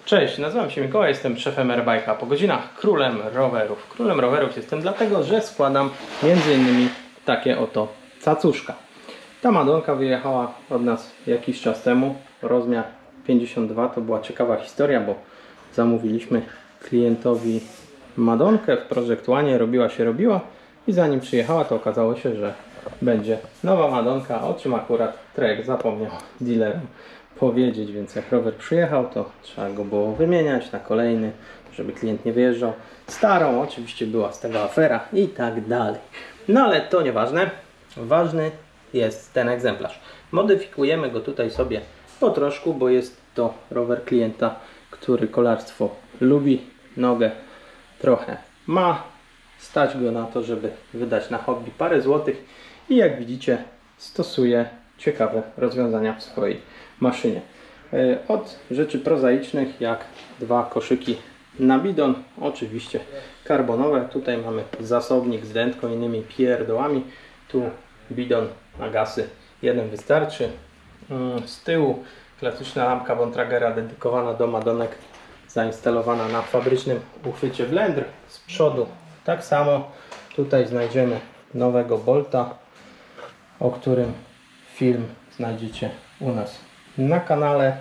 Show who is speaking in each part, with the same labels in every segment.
Speaker 1: Cześć, nazywam się Mikołaj, jestem szefem Airbike'a, po godzinach królem rowerów. Królem rowerów jestem dlatego, że składam m.in. takie oto cacuszka. Ta Madonka wyjechała od nas jakiś czas temu, rozmiar 52, to była ciekawa historia, bo zamówiliśmy klientowi Madonkę w Project One, robiła i zanim przyjechała, to okazało się, że będzie nowa Madonka, o czym akurat Trek zapomniał dealerom powiedzieć, więc jak rower przyjechał, to trzeba go było wymieniać na kolejny, żeby klient nie wyjeżdżał. Starą oczywiście była z tego afera i tak dalej. No ale to nieważne. Ważny jest ten egzemplarz. Modyfikujemy go tutaj sobie po troszku, bo jest to rower klienta, który kolarstwo lubi, nogę trochę ma. Stać go na to, żeby wydać na hobby parę złotych i jak widzicie stosuje ciekawe rozwiązania w swojej maszynie. Od rzeczy prozaicznych jak dwa koszyki na bidon, oczywiście karbonowe. Tutaj mamy zasobnik z dętką, innymi pierdołami. Tu bidon na gasy, jeden wystarczy. Z tyłu klasyczna lampka Bontragera dedykowana do Madonek, zainstalowana na fabrycznym uchwycie Blender. Z przodu tak samo. Tutaj znajdziemy nowego Bolta, o którym film znajdziecie u nas na kanale.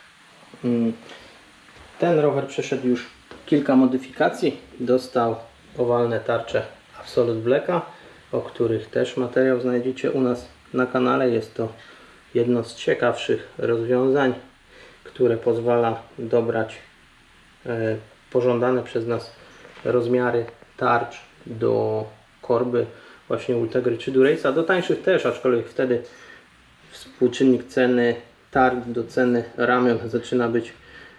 Speaker 1: Ten rower przeszedł już kilka modyfikacji. Dostał owalne tarcze Absolute Blacka, o których też materiał znajdziecie u nas na kanale. Jest to jedno z ciekawszych rozwiązań, które pozwala dobrać pożądane przez nas rozmiary tarcz do korby właśnie Ultegry czy Durace'a, do tańszych też, aczkolwiek wtedy współczynnik ceny tarcz do ceny ramion zaczyna być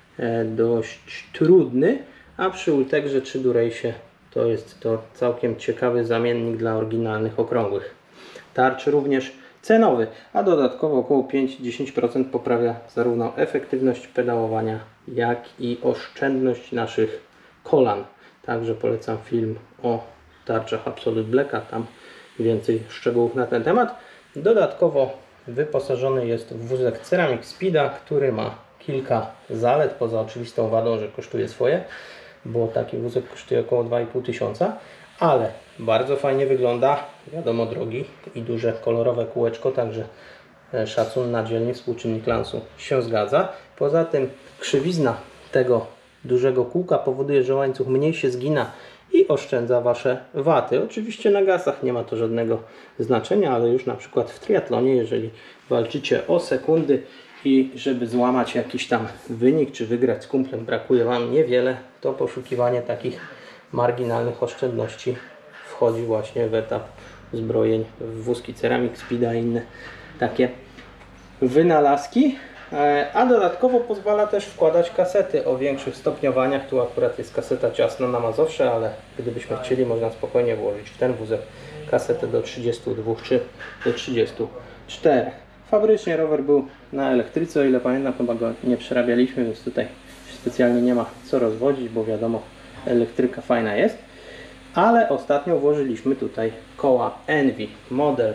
Speaker 1: dość trudny, a przy Ultegrze czy Durace'ie to jest to całkiem ciekawy zamiennik dla oryginalnych okrągłych tarcz, również cenowy, a dodatkowo około 5-10% poprawia zarówno efektywność pedałowania, jak i oszczędność naszych kolan. Także polecam film o tarczach Absolute Blacka, tam więcej szczegółów na ten temat. Dodatkowo wyposażony jest w wózek Ceramic Speeda, który ma kilka zalet, poza oczywistą wadą, że kosztuje swoje, bo taki wózek kosztuje około 2500, ale bardzo fajnie wygląda, wiadomo, drogi i duże kolorowe kółeczko, także szacun na dzielnie, współczynnik lansu się zgadza. Poza tym krzywizna tego dużego kółka powoduje, że łańcuch mniej się zgina i oszczędza Wasze waty. Oczywiście na gasach nie ma to żadnego znaczenia, ale już na przykład w triatlonie, jeżeli walczycie o sekundy i żeby złamać jakiś tam wynik, czy wygrać z kumplem brakuje Wam niewiele, to poszukiwanie takich marginalnych oszczędności wchodzi właśnie w etap zbrojeń w wózki Ceramic Speeda i inne takie wynalazki. A dodatkowo pozwala też wkładać kasety o większych stopniowaniach. Tu akurat jest kaseta ciasno na Mazowsze, ale gdybyśmy chcieli, można spokojnie włożyć w ten wózek kasetę do 32 czy do 34. Fabrycznie rower był na elektryce, o ile pamiętam, chyba go nie przerabialiśmy, więc tutaj specjalnie nie ma co rozwodzić, bo wiadomo, elektryka fajna jest. Ale ostatnio włożyliśmy tutaj koła Envy model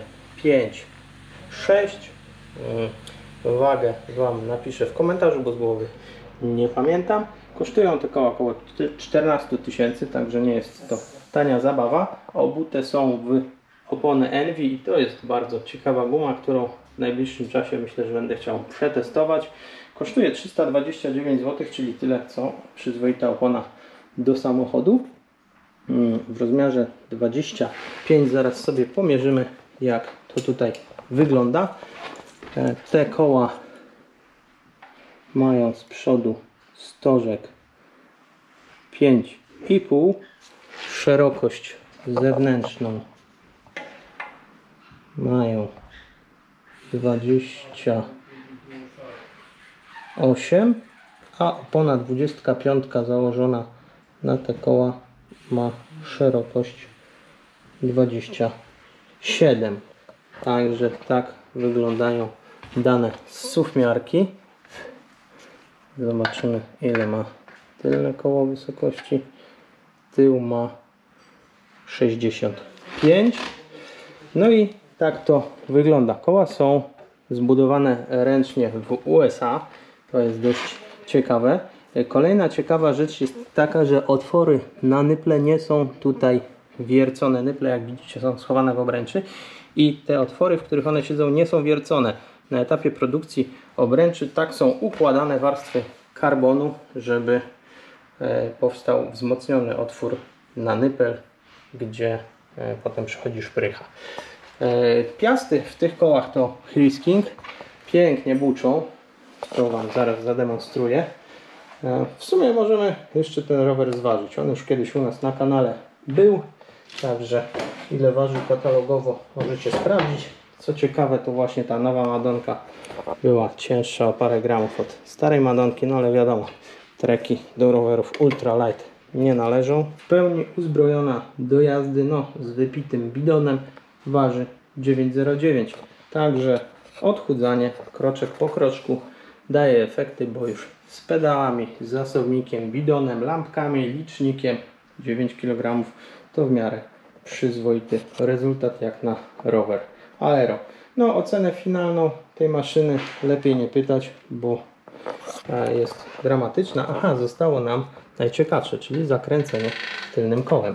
Speaker 1: 5.6. Wagę Wam napiszę w komentarzu, bo z głowy nie pamiętam. Kosztują te koła około 14 000, także nie jest to tania zabawa. Obute są w opony Envy i to jest bardzo ciekawa guma, którą w najbliższym czasie myślę, że będę chciał przetestować. Kosztuje 329 zł, czyli tyle co przyzwoita opona do samochodu. W rozmiarze 25, zaraz sobie pomierzymy, jak to tutaj wygląda. Te koła mają z przodu stożek 5,5, szerokość zewnętrzną mają 28, a opona 25 założona na te koła ma szerokość 27. Także tak wyglądają dane z suwmiarki. Zobaczymy, ile ma tylne koło wysokości. Tył ma 65. No i tak to wygląda. Koła są zbudowane ręcznie w USA. To jest dość ciekawe. Kolejna ciekawa rzecz jest taka, że otwory na nyple nie są tutaj wiercone. Nyple, jak widzicie, są schowane w obręczy i te otwory, w których one siedzą, nie są wiercone. Na etapie produkcji obręczy tak są układane warstwy karbonu, żeby powstał wzmocniony otwór na nypel, gdzie potem przychodzi szprycha. Piasty w tych kołach to Hrisking. Pięknie buczą. To Wam zaraz zademonstruję. W sumie możemy jeszcze ten rower zważyć. On już kiedyś u nas na kanale był. Także ile waży katalogowo możecie sprawdzić. Co ciekawe, to właśnie ta nowa Madonka była cięższa o parę gramów od starej Madonki. No ale wiadomo, treki do rowerów ultralight nie należą. W pełni uzbrojona do jazdy, no z wypitym bidonem, waży 9,09. Także odchudzanie kroczek po kroczku daje efekty, bo już z pedałami, z zasobnikiem, bidonem, lampkami, licznikiem 9 kg to w miarę przyzwoity rezultat jak na rower aero. No ocenę finalną tej maszyny lepiej nie pytać, bo jest dramatyczna. Aha, zostało nam najciekawsze, czyli zakręcenie tylnym kołem.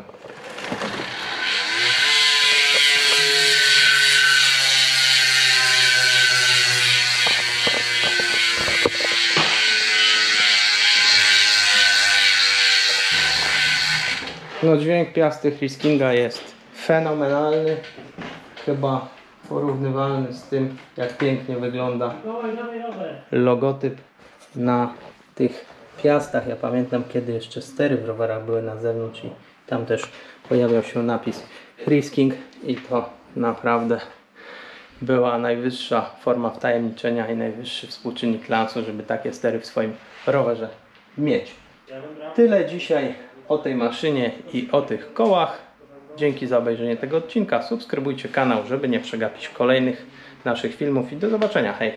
Speaker 1: No dźwięk piasty Hriskinga jest fenomenalny. Chyba porównywalny z tym, jak pięknie wygląda logotyp na tych piastach. Ja pamiętam, kiedy jeszcze stery w rowerach były na zewnątrz i tam też pojawiał się napis Hrisking i to naprawdę była najwyższa forma wtajemniczenia i najwyższy współczynnik lansu, żeby takie stery w swoim rowerze mieć. Tyle dzisiaj o tej maszynie i o tych kołach. Dzięki za obejrzenie tego odcinka. Subskrybujcie kanał, żeby nie przegapić kolejnych naszych filmów i do zobaczenia. Hej!